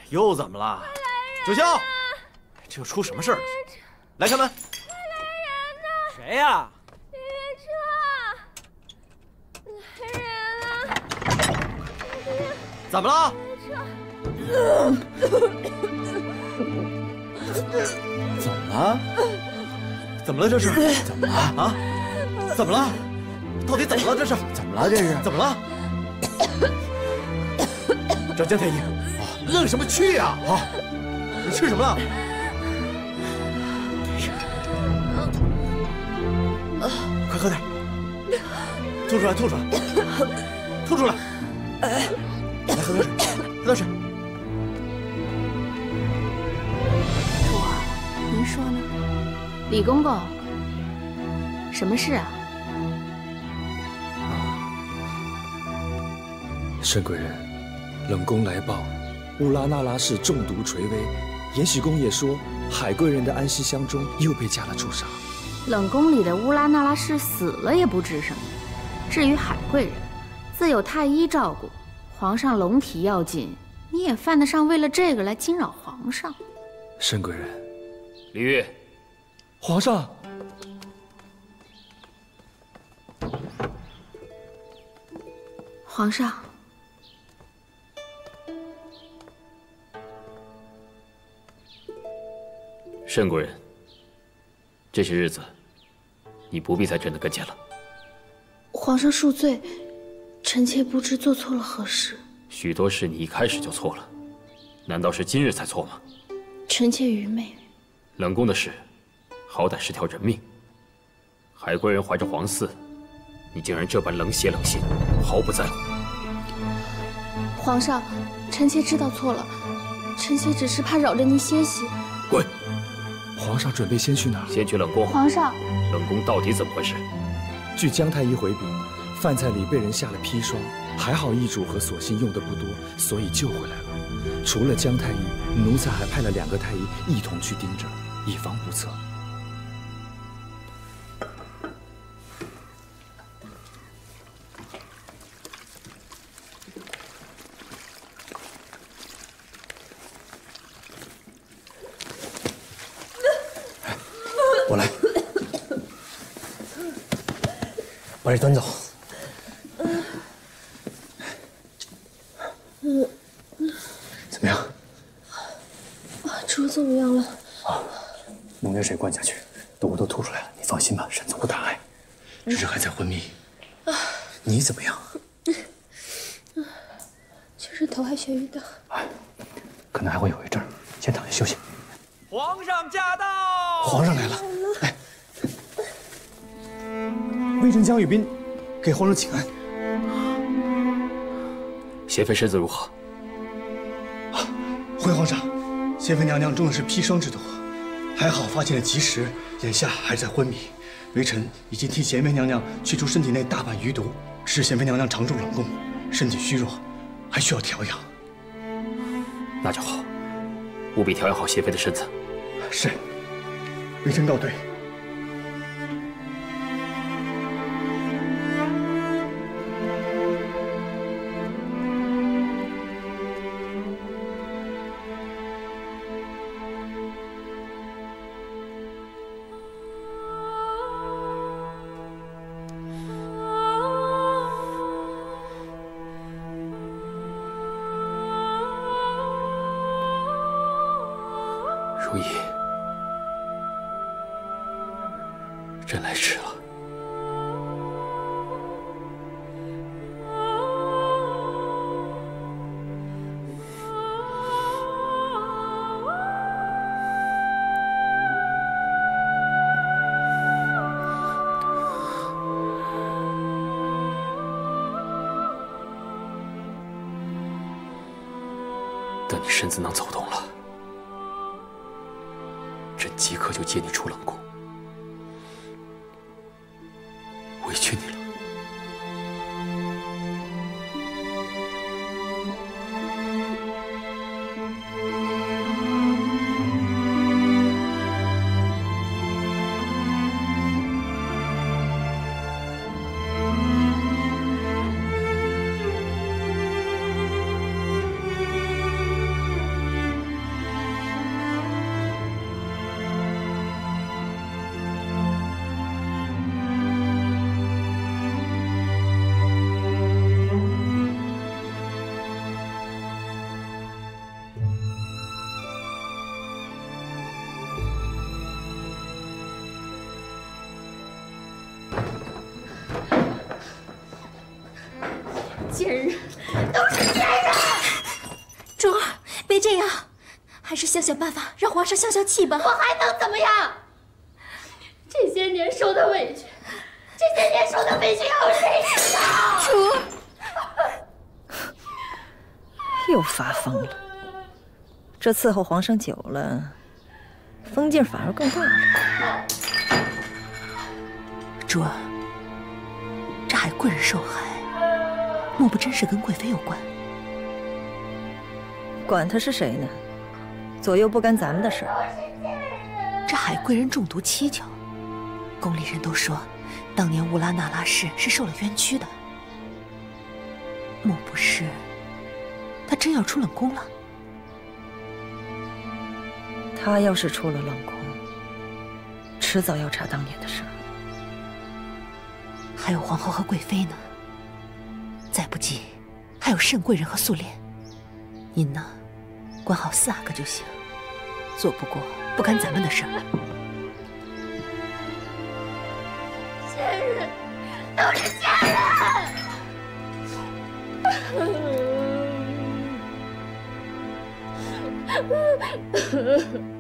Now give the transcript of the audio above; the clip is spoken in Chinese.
又怎么了？九霄，这又出什么事儿了？来开门！ 谁呀？ 列车，来人了！ 怎么了？ 怎么了？ 怎么了？这是怎么了？ 啊？怎么了？到底怎么了？这是怎么了？这是怎么了？找姜太医。愣什么去呀？啊！你吃什么了？快喝点，吐出来，吐出来，吐出来！来喝点水，喝点水。 徒儿，您说呢？李公公，什么事啊？ 沈贵人，冷宫来报，乌拉那拉氏中毒垂危。延禧宫也说，海贵人的安息香中又被加了朱砂。 冷宫里的乌拉那拉氏死了也不治什么。至于海贵人，自有太医照顾。皇上龙体要紧，你也犯得上为了这个来惊扰皇上？ 沈贵人， 李煜， 皇上。 皇上。 沈贵人，这些日子，你不必在朕的跟前了。 皇上恕罪，臣妾不知做错了何事。 许多事你一开始就错了，难道是今日才错吗？ 臣妾愚昧。 冷宫的事，好歹是条人命。海贵人怀着皇嗣，你竟然这般冷血冷心，毫不在乎。 皇上，臣妾知道错了，臣妾只是怕扰着您歇息。 滚！ 皇上准备先去哪儿？ 先去冷宫。 皇上， 冷宫到底怎么回事？ 据姜太医回禀，饭菜里被人下了砒霜，还好医嘱和索性用的不多，所以救回来了。除了姜太医，奴才还派了2个太医一同去盯着，以防不测。 我来，把这端走。怎么样？ 主怎么样了？ 弄点水灌下去，毒都吐出来了。你放心吧，沈总不大碍，只是还在昏迷。你怎么样？ 就是头还眩晕的。 可能还会有一阵儿，先躺下休息。 皇上驾到！ 皇上来了，来，微臣江雨斌给皇上请安。 贤妃身子如何？ 回皇上，贤妃娘娘中的是砒霜之毒，还好发现的及时，眼下还在昏迷。微臣已经替贤妃娘娘去除身体内大半余毒，只是贤妃娘娘常住冷宫，身体虚弱，还需要调养。 那就好，务必调养好贤妃的身子。 是，微臣告退。 如意，朕来迟了。等你身子能走动了，朕即刻就接你出冷宫。委屈你了。 奸人，都是奸人！ 珠儿，别这样，还是想想办法让皇上消消气吧。 我还能怎么样？这些年受的委屈，有谁知道？ 珠儿， 又发疯了。这伺候皇上久了，疯劲反而更大了。 珠儿，这海贵人受害，莫不真是跟贵妃有关？ 管他是谁呢，左右不干咱们的事儿。 这海贵人中毒蹊跷，宫里人都说，当年乌拉那拉氏是受了冤屈的。莫不是他真要出冷宫了？ 他要是出了冷宫，迟早要查当年的事儿。 还有皇后和贵妃呢，再不济还有慎贵人和素莲。您呢，管好4个就行，做不过不干咱们的事儿。 奸人，都是奸人！